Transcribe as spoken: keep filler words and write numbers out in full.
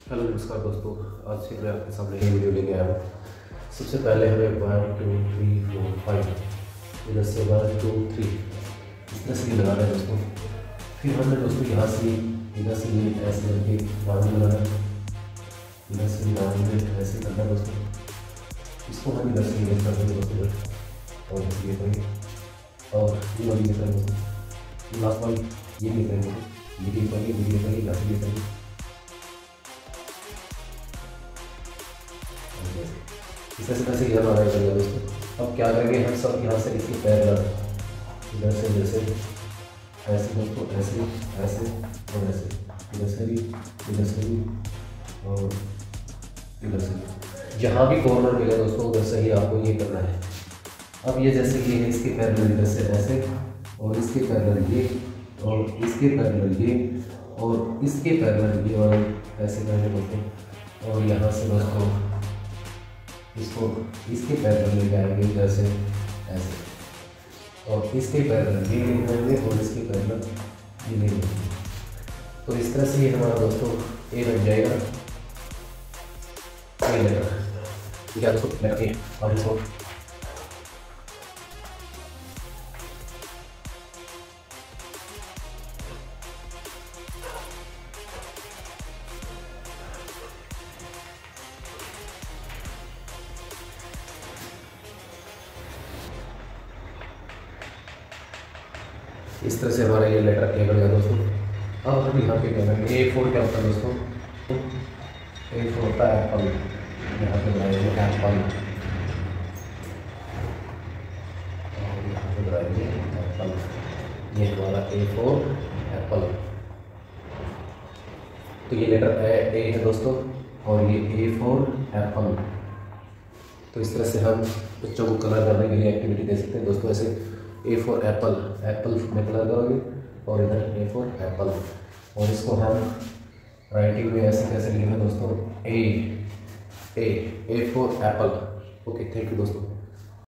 Hello नमस्कार दोस्तों, आज से मैं आपके सामने ये वीडियो लेके आया हूँ। सबसे पहले हमें one two three four five इधर से वन टू थ्री इस तरह से ये लगाना है दोस्तों। फिर हमने दोस्तों यहाँ से इधर से ये ऐसे करके राउंड लगाना है, इधर से राउंड ऐसे करना है दोस्तों। इसको हम इधर से इधर कर देंगे दोस्तों, और ये करेंगे और ये वाली ये करेंगे दोस्तों। लास्ट वाली ये भी करेंगे, ये भी करेंगे, ये भी करेंगे, यहाँ से ये करेंगे। इस तरह से यह हमारा करेगा दोस्तों। अब क्या करेंगे हम सब यहाँ से इसके पैरेलल इधर से जैसे ऐसे दोस्तों, ऐसे ऐसे और ऐसे, इधर से भी इधर से भी और इधर से भी, जहाँ भी कॉर्नर मिले दोस्तों उधर से ही आपको ये करना है। अब ये जैसे कि है इसके पैरेलल इधर से ऐसे और इसके पैरेलल ये और इसके पैरेलल ये और इसके पैरेलल ये और ऐसे करेंगे दोस्तों। और यहाँ से दोस्तों इसको इसके पैरेलल लेके आएंगे इधर से ऐसे, और इसके पैरेलल ये लेके आएंगे और इसके पैरेलल ये लेके आएंगे। तो इस तरह से ये हमारा दोस्तों ए बन जाएगा, ये लेटर ठीक है दोस्तों। लेटर ए और इसको इस तरह से हमारा ये लेटर ए बन गया दोस्तों। अब हम यहाँ पे क्या करेंगे, ए फोर क्या होता है दोस्तों, ए फोर होता है एप्पल। यहाँ पे बनाएंगे एप्पल और यहाँ पे बनाएंगे एप्पल। ये हमारा ए फोर एप्पल। तो ये लेटर ए ए है दोस्तों और ये ए फोर एप्पल। तो इस तरह से हम बच्चों को कलर करने के लिए एक्टिविटी दे सकते हैं दोस्तों। ऐसे ए फॉर एप्पल, एप्पल में कलर करोगे और इधर ए फॉर एप्पल। और इसको हम राइटिंग में ऐसे कैसे लिखेंगे दोस्तों, A A A for apple. Okay, thank you दोस्तों।